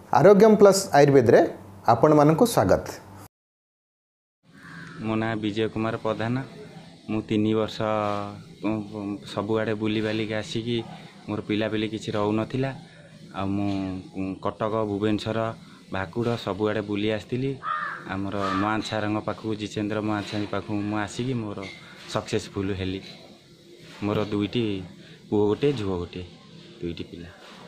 आरोग्यम plus Ayurveda रे आपण मानक स्वागत। मो ना विजय कुमार प्रधान। मु 3 वर्ष सबुआड़े बुली बालिक आसिकी मोर पिलापिली किसी रहू नथिला। आ मु कटक भुवनेश्वर भाकुड़ सबुआड़े बुली आसती। आमर महान सार पाखु जितेन्द्र महान सार पाखु मु आसिकी मोर सक्सेसफुल हेली। मोर 2टी पुओ गोटे झुओ गोटे 2टी पिला।